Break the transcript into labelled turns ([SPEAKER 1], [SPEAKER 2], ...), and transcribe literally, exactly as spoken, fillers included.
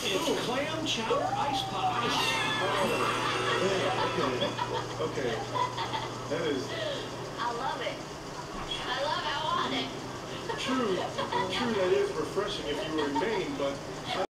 [SPEAKER 1] It's clam chowder ice pie.
[SPEAKER 2] Oh, yeah, okay. Okay. That is...
[SPEAKER 3] I love it. I love it. I want it.
[SPEAKER 2] True, true, that is refreshing if you were in Maine, but I